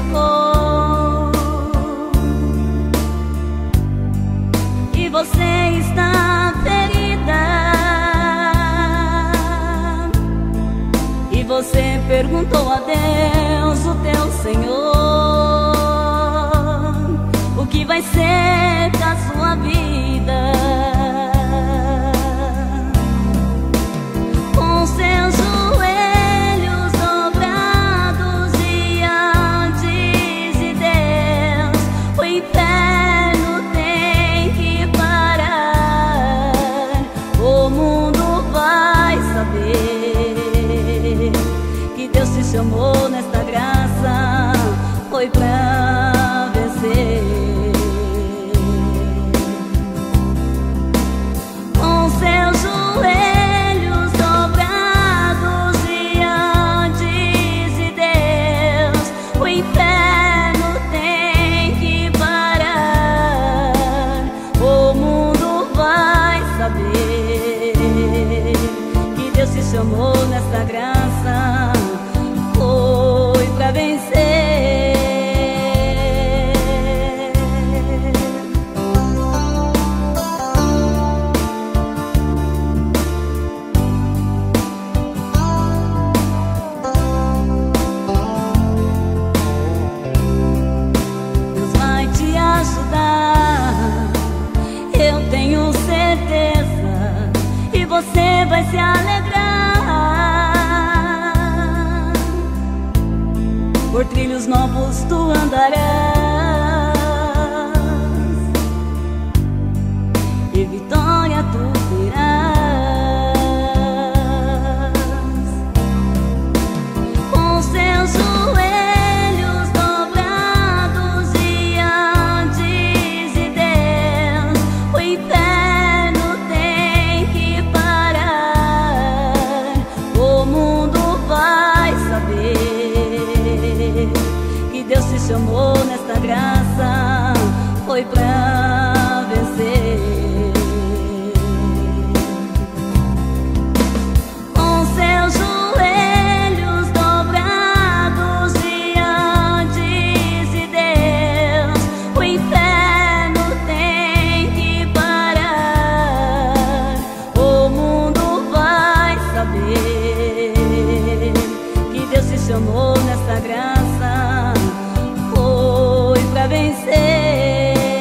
pecou e você está ferida, e você perguntou a Deus, o teu Senhor, o que vai ser da sua vida. Com seus joelhos dobrados diante de Deus, o inferno tem que parar. O mundo vai saber que Deus te chamou nesta graça, foi pra vencer. Com seus joelhos dobrados diante de Deus, o inferno tem que parar. O mundo vai saber que Deus te chamou nesta graça, foi pra vencer. Deus vai te ajudar, eu tenho certeza, e você vai se alegrar. Por trilhos novos tu andarás, e vitória tu terás. Com seus joelhos dobrados diante de Deus, o inferno tem que parar. O mundo vai saber que Deus te chamou nesta graça, foi pra vencer. Com seus joelhos dobrados diante de Deus, o inferno tem que parar. O mundo vai saber que Deus te chamou nesta graça, foi pra vencer.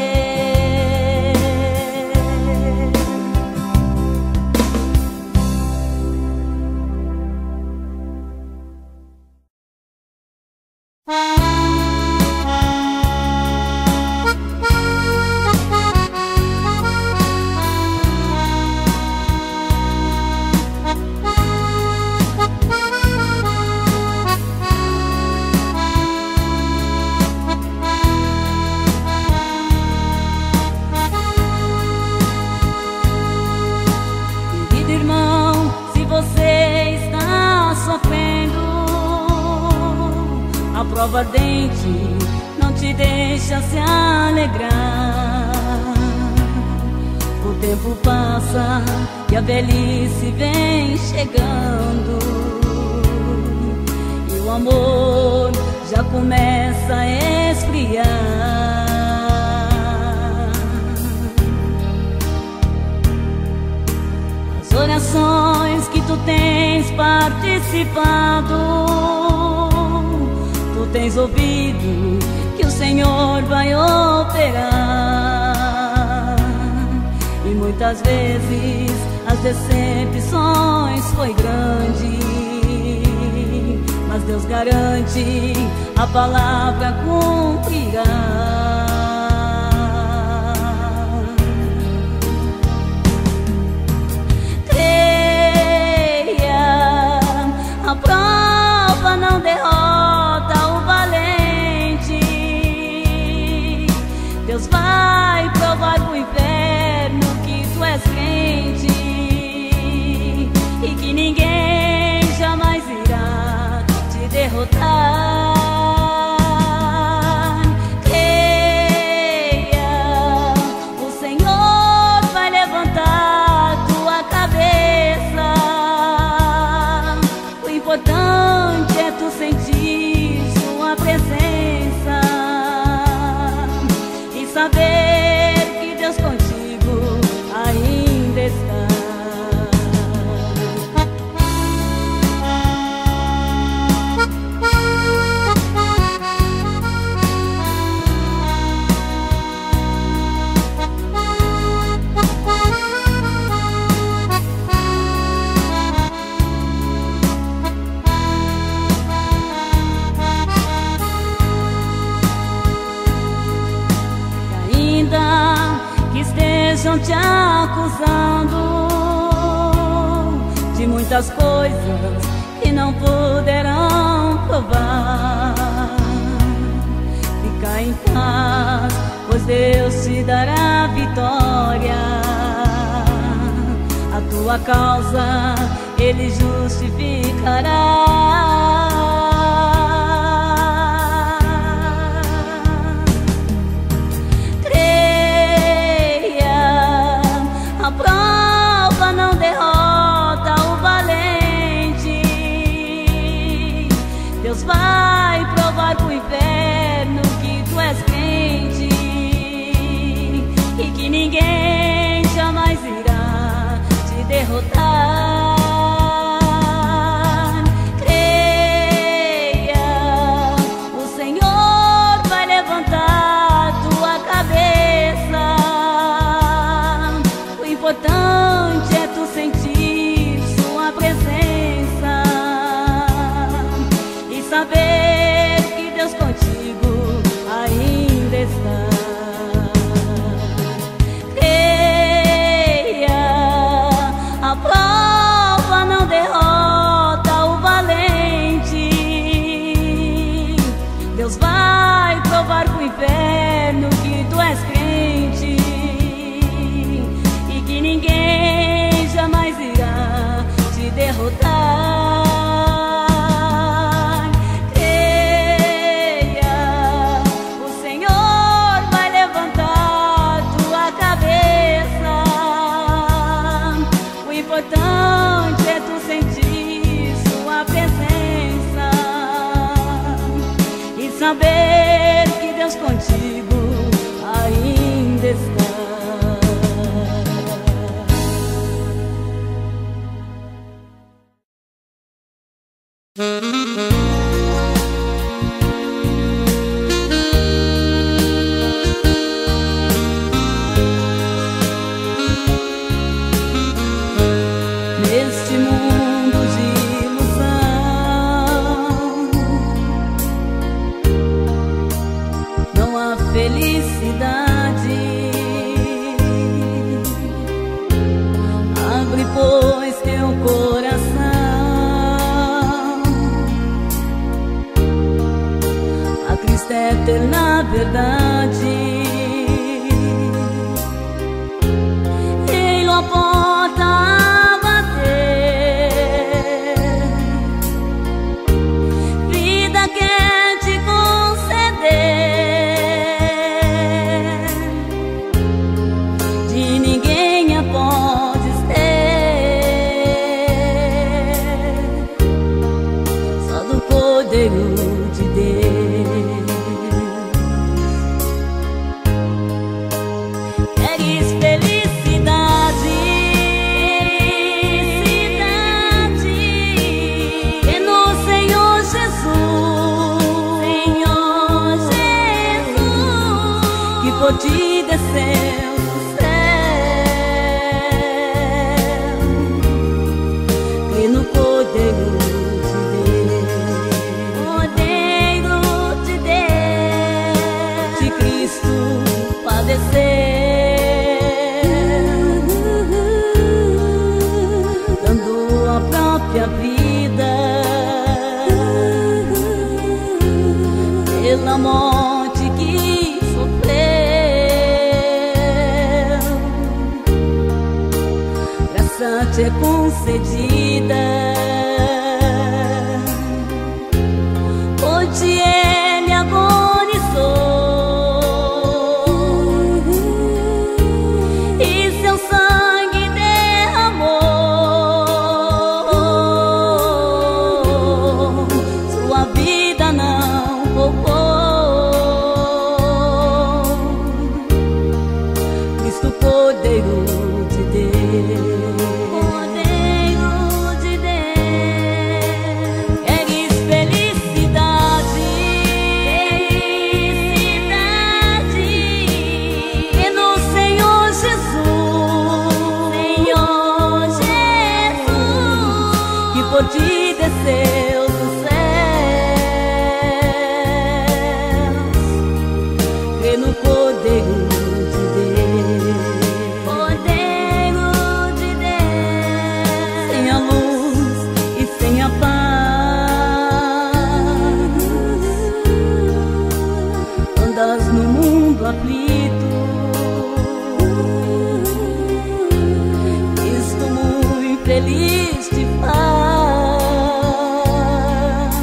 Querido irmão, se você está sofrendo, a prova ardente não te deixa se alegrar. O tempo passa e a velhice vem chegando, e o amor já começa a esfriar. As orações que tu tens participado, tu tens ouvido que o Senhor vai operar. E muitas vezes as decepções foi grande, mas Deus garante, a palavra cumprirá. A prova não derrota o valente. Deus vai provar pro inferno que tu és crente, e que ninguém jamais irá te derrotar. Creia estejam te acusando de muitas coisas que não poderão provar. Fica em paz, pois Deus te dará vitória. A tua causa Ele justificará. Deus vai provar pro inferno que tu és crente e que ninguém jamais irá te derrotar. Creia, o Senhor vai levantar tua cabeça. O importante é tu sentir sua presença, saber que Deus contigo ainda está. Creia, a prova não derrota o valente. Deus vai provar pro inferno que tu és crente e que ninguém jamais irá te derrotar. O importante é tu sentir sua presença e saber que Deus contigo ainda está. Neste mundo de ilusão não há felicidade. Abre, pois, teu coração a Cristo é eterna verdade. Ele aponta de Deus. Queres felicidade, e no Senhor Jesus, que por ti desceu do céu, que no Cordeiro dando a própria vida pela morte que sofreu. Graça te é concedida, por ti Ele agonizou. Cordeiro de Deus, Cordeiro de Deus. muito aflito. Estou muito feliz de paz.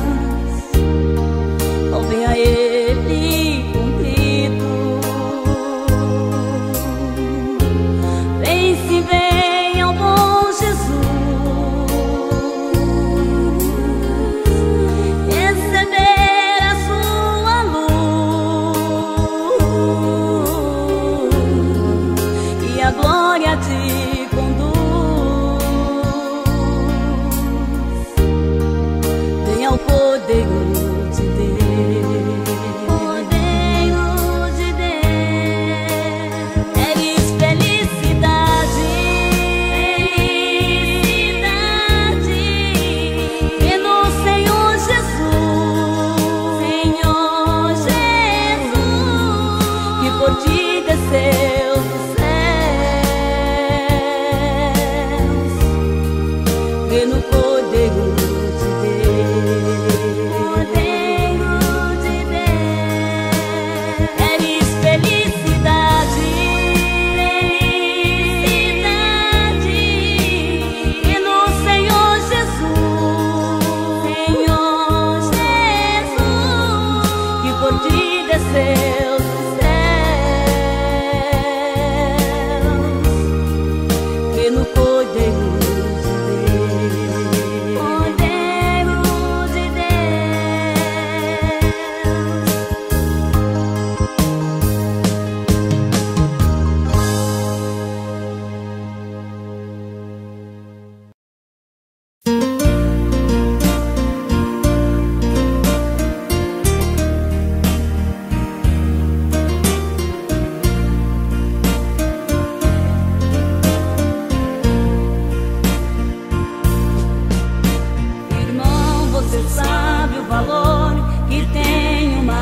Ao ver a Ele cumprido. Vem se vem ao bom Jesus, receber a sua luz, e a glória te conduz. Vem ao Cordeiro de Deus, Cordeiro de Deus. Eres felicidade, felicidade, e no Senhor Jesus, Senhor Jesus, que por ti desceu dos céus. Vê no Cordeiro de Deus, Cordeiro de Deus. Eres felicidade, felicidade, e no Senhor Jesus, Senhor Jesus, que por ti desceu dos céus. Vê no Cordeiro de Deus, Cordeiro de Deus. Irmão, você sabe o valor que tem uma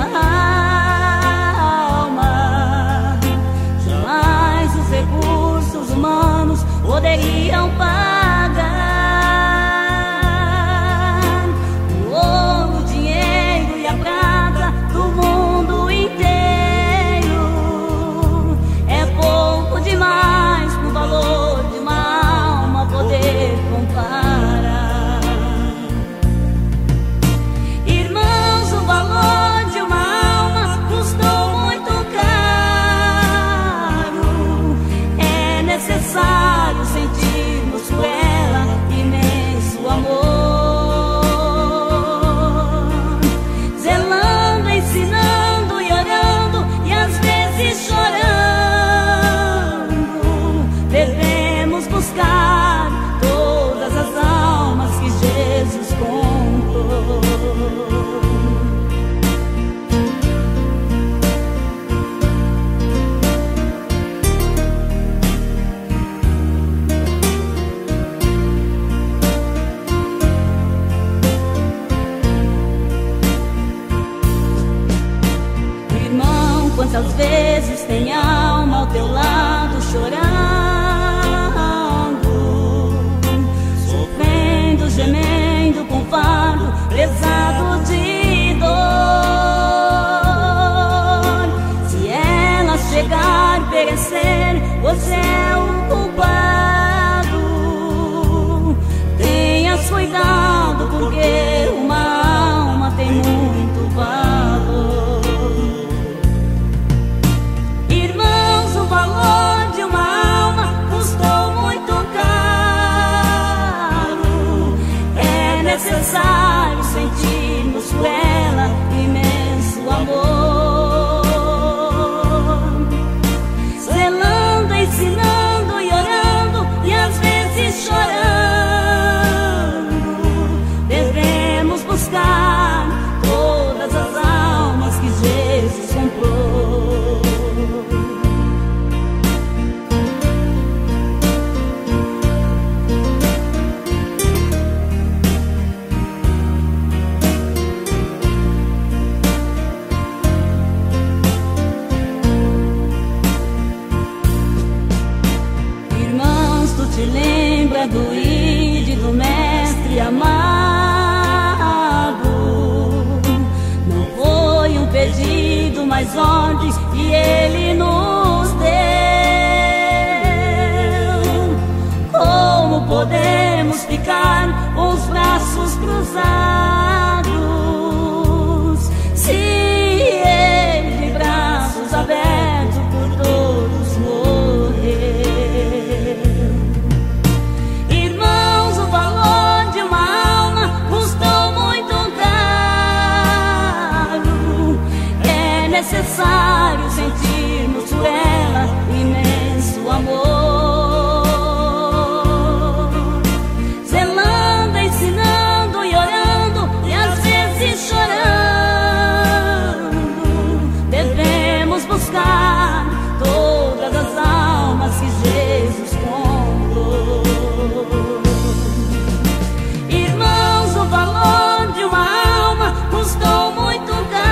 alma. Jamais os recursos humanos poderiam pagar o ouro, o dinheiro e a prata do mundo inteiro. É pouco demais pro valor de uma alma poder comparar. Irmãos, o valor de uma alma custou muito caro. É necessário sentirmos por ela imenso amor, zelando, ensinando e orando, e às vezes chorando. Devemos buscar todas as almas que Jesus comprou. Irmão, quantas vezes tem alma ao teu lado chorando, sofrendo, gemendo com fardo pesado de dor. Se ela chegar a perecer, você é o culpado. Tenhas cuidado, porque uma alma tem muito valor. Irmãos, o valor de uma alma custou muito caro. É necessário sentir as ordens que Ele nos deu. Como podemos ficar com os braços cruzados, se Ele de braços abertos por todos morreu? Irmãos, o valor de uma alma custou muito caro. É necessário sentirmos por ela imenso amor, zelando, ensinando e orando, e às vezes chorando. Devemos buscar todas as almas que Jesus comprou. Irmãos, o valor de uma alma custou muito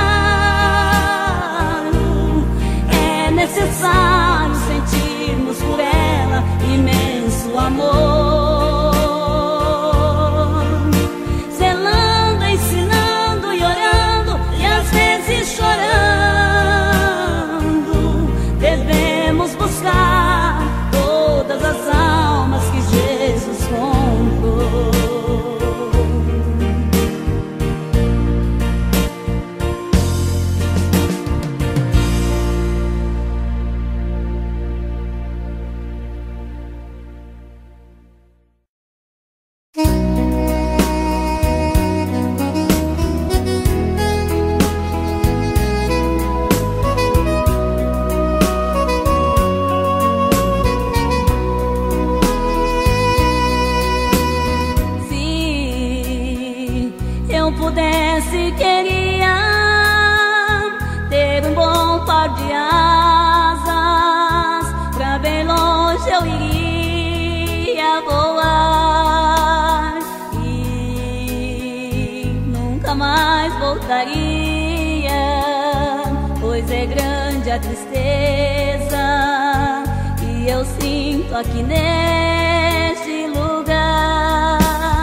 caro. É necessário sentirmos por ela imenso amor, zelando, ensinando e orando, e às vezes chorando. Devemos buscar todas as almas que Jesus comprou. Pudesse, queria ter um bom par de asas, pra bem longe eu iria voar e nunca mais voltaria, pois é grande a tristeza que eu sinto aqui neste lugar.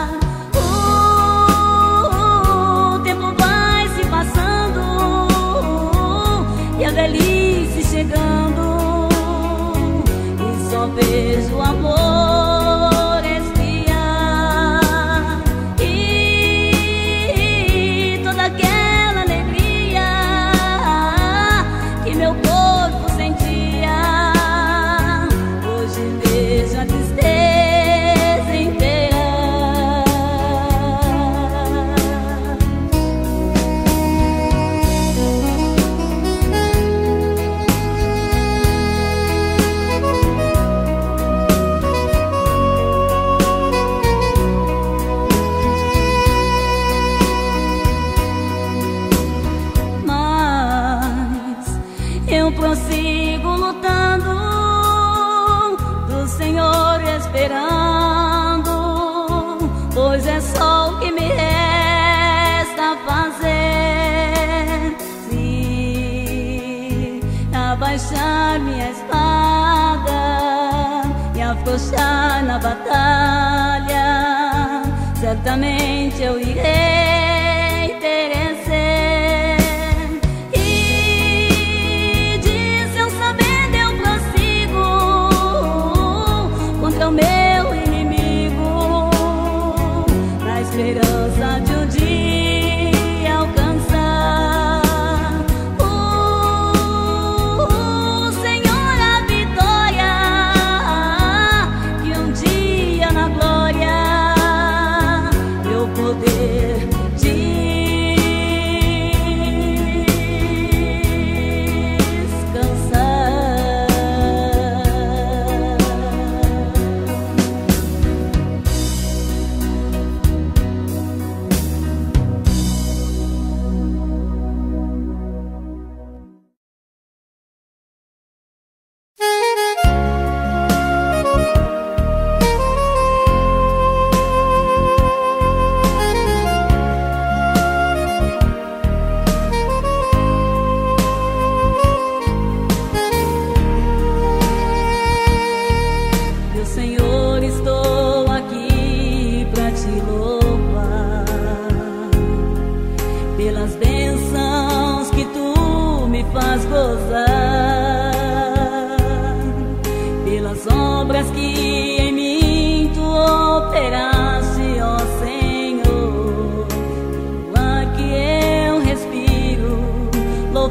E a velhice chegando, e só vejo o amor esfriar, e toda aquela alegria que meu corpo sentia, hoje vejo a tristeza inteira. Prossigo lutando, do Senhor esperando, pois é só o que me resta fazer. Se abaixar minha espada e afrouxar na batalha, certamente eu irei perecer. O meu inimigo, na esperança de um dia alcançar o Senhor, a vitória, que um dia na glória eu poder te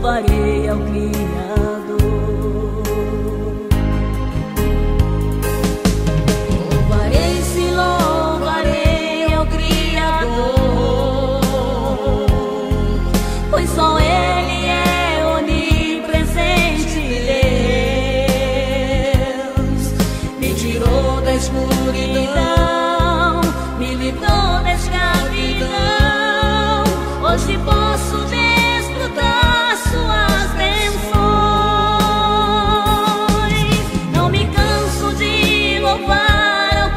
louvarei ao Criador. Louvarei, sim, louvarei ao Criador, pois só Ele é onipresente Deus. Me tirou da escuridão, me livrou da escravidão. Hoje posso desfrutar suas bênçãos. Não me canso de louvar ao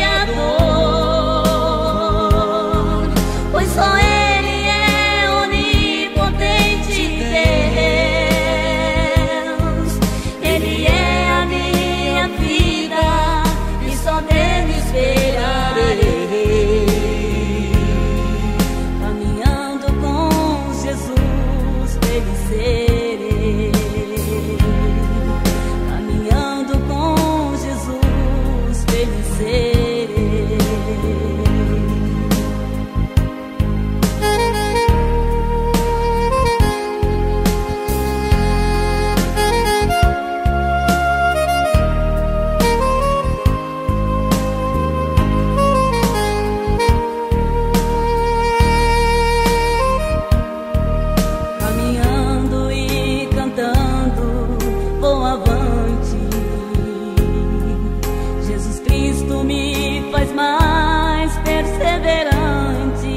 Criador, pois só Ele é onipotente Deus. Ele é a minha vida e só dele esperarei. Caminhando com Jesus, feliz serei. Caminhando e cantando, vou avante. Jesus Cristo me faz mais perseverante.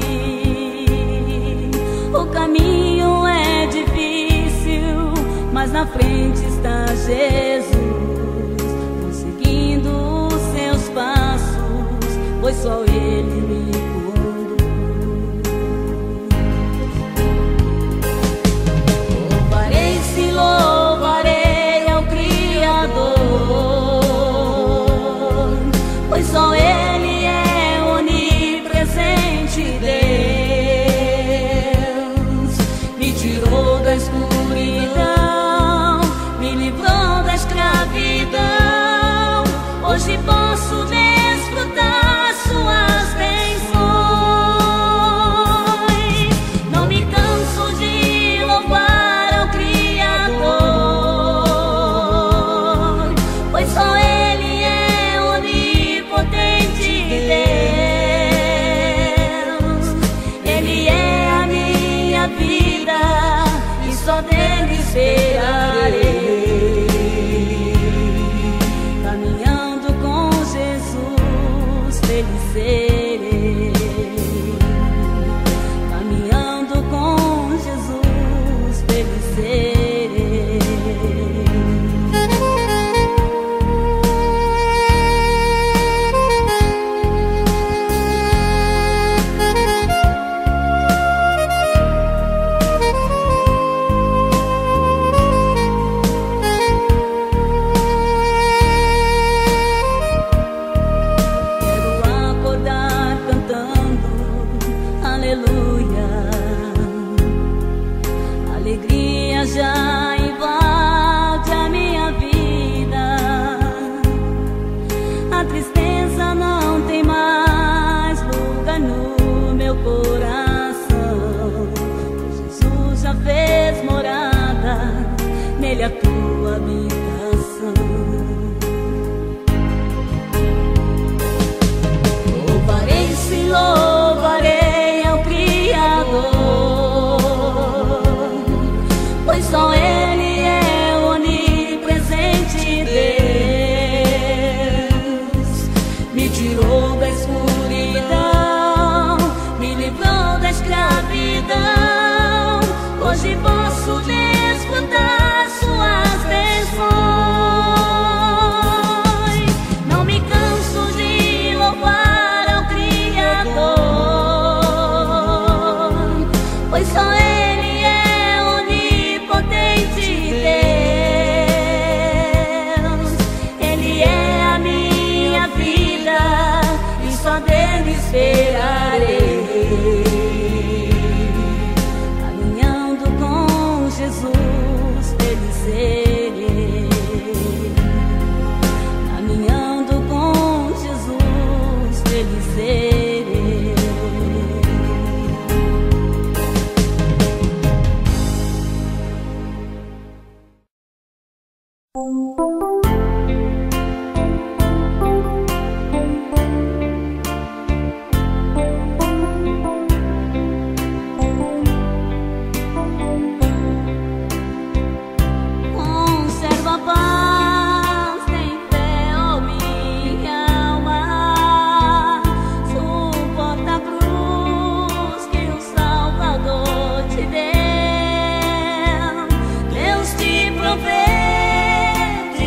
O caminho é difícil, mas na frente está Jesus. Vou seguindo os seus passos, pois só Ele me conduz. Louvarei, sim, louvarei ao Criador, pois só Ele é onipresente Deus. Me tirou da escuridão, me livrou da escravidão. Hoje posso desfrutar suas bênçãos. Não me canso de louvar ao Criador, pois só Ele é onipotente Deus. Ele é a minha vida e só dele esperarei. Caminhando com Jesus, feliz serei. Caminhando com Jesus, feliz serei. Alegria já invade a minha vida, a tristeza não tem mais lugar no meu coração. Jesus já fez morada, nele a tua habitação. Louvarei, sim, louvarei ao Criador, pois só Ele é onipresente Deus. Me tirou da escuridão, me livrou da escravidão. Hoje posso desfrutar suas bênçãos. Não me canso de louvar ao Criador, pois só Ele é onipotente Deus. Ele é a minha vida e só dele esperarei. Caminhando com Jesus, feliz serei. Caminhando com Jesus, feliz serei. Te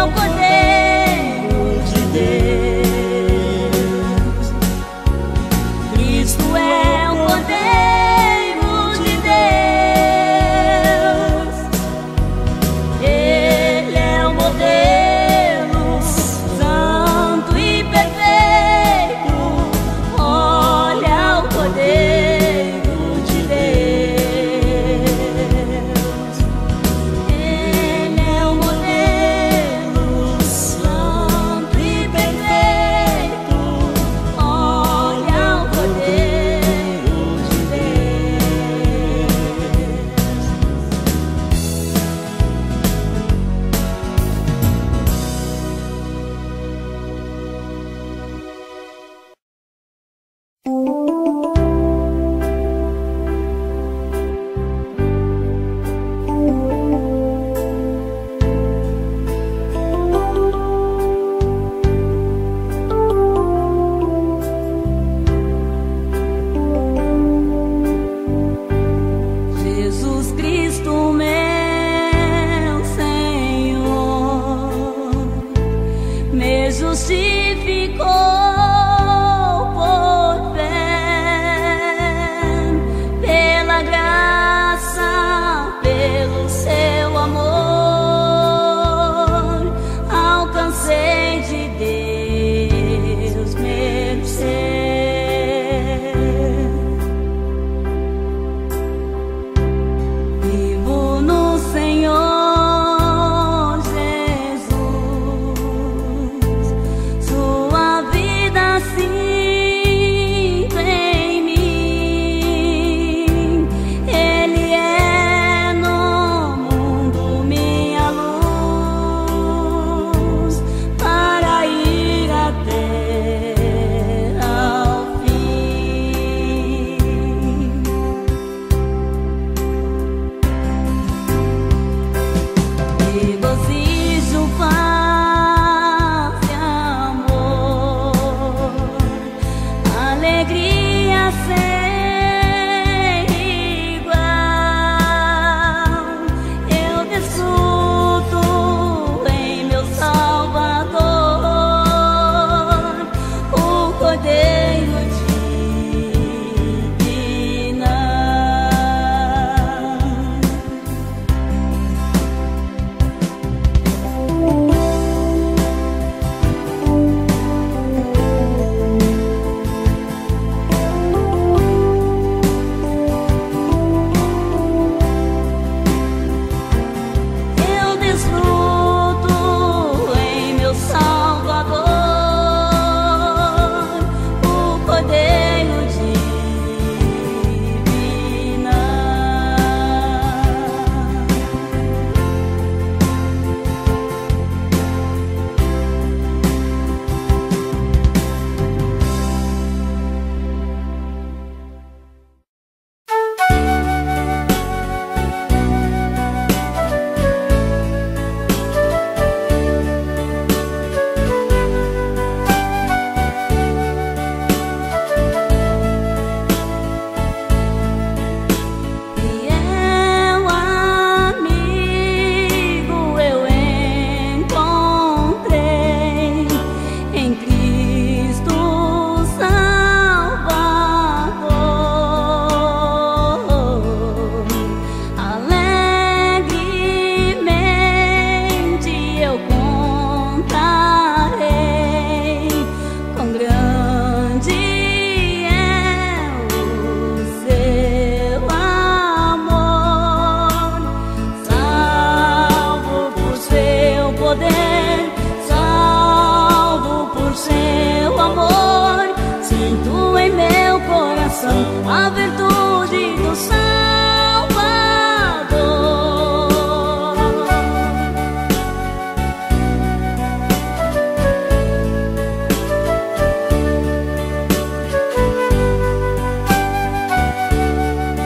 o Cordeiro de Deus. Cristo é o Cordeiro de Deus. Ele é o modelo santo e perfeito. Olha o Cordeiro de Deus. Ele é o modelo santo e perfeito. Olha o Cordeiro de Jesus Cristo, meu Senhor, me justificou por fé, pela graça, pelo seu amor, alcancei de Deus mercê. Vivo no Senhor Jesus, sua vida sinto em mim. Ele é no mundo minha luz, para ir até ao fim. Regozijo, paz e amor, alegria sem igual. Eu desfruto em meu Salvador, o Cordeiro divino. Eu desfruto em meu Salvador, o Cordeiro divino. Fiel amigo eu encontrei em Cristo Salvador. Alegremente eu contarei quão grande é o seu amor. Salvo por seu poder, salvo por seu amor, sinto em meu coração a virtude do Salvador.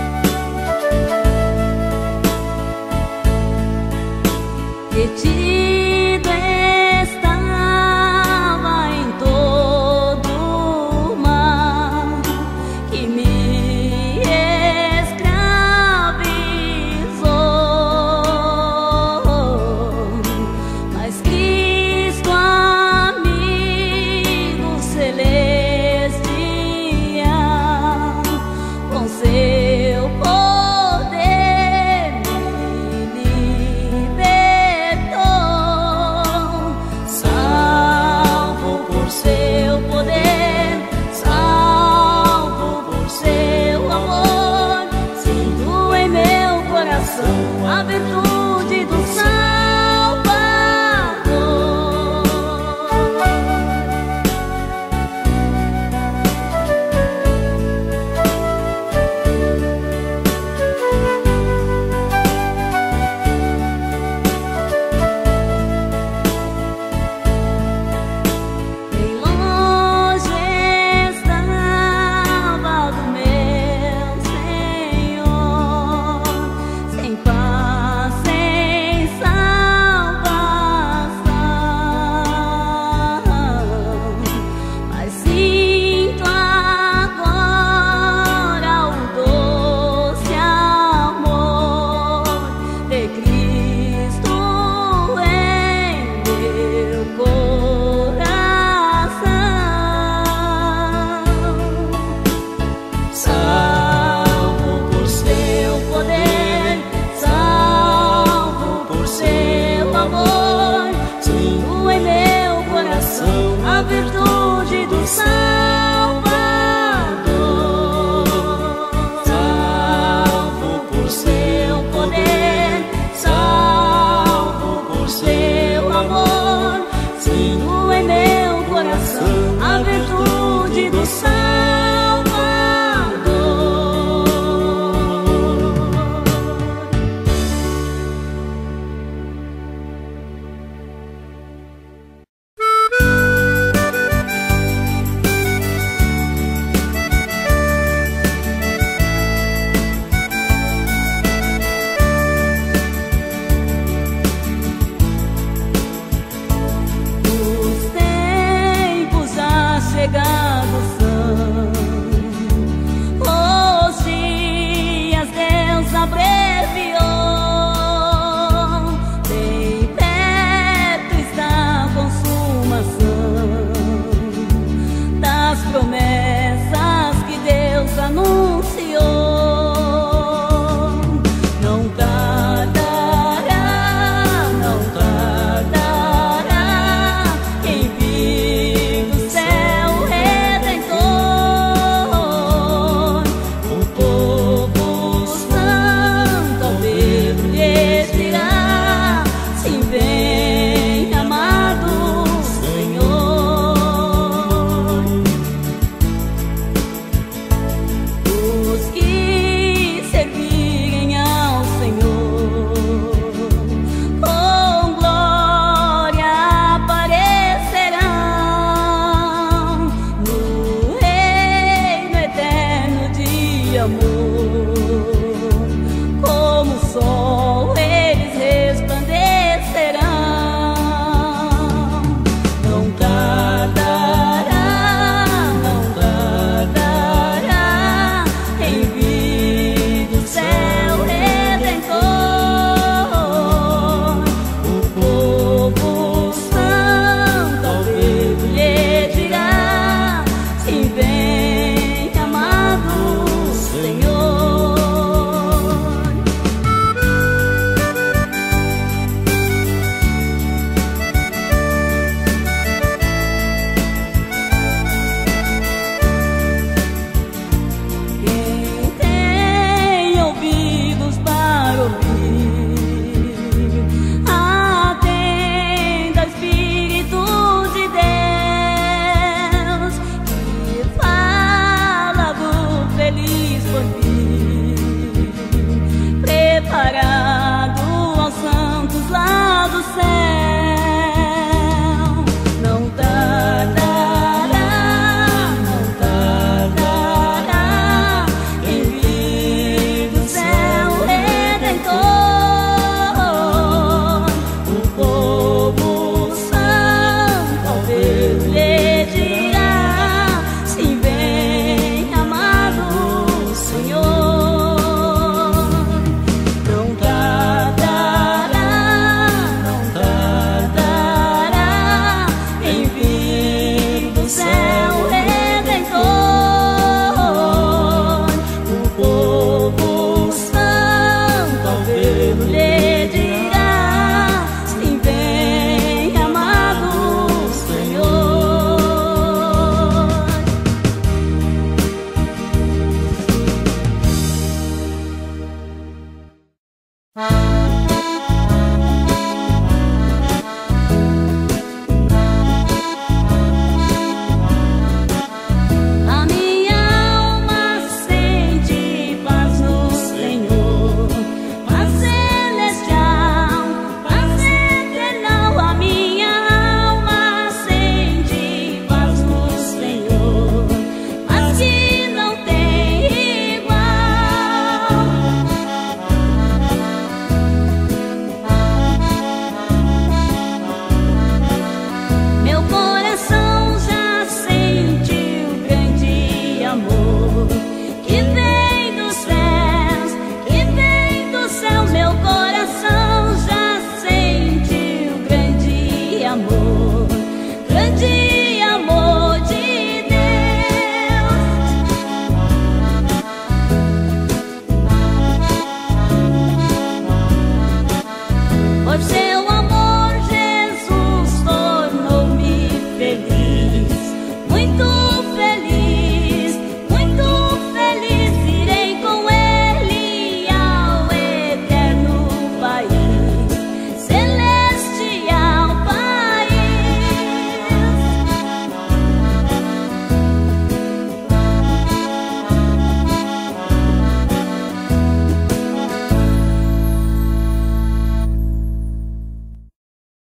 Que te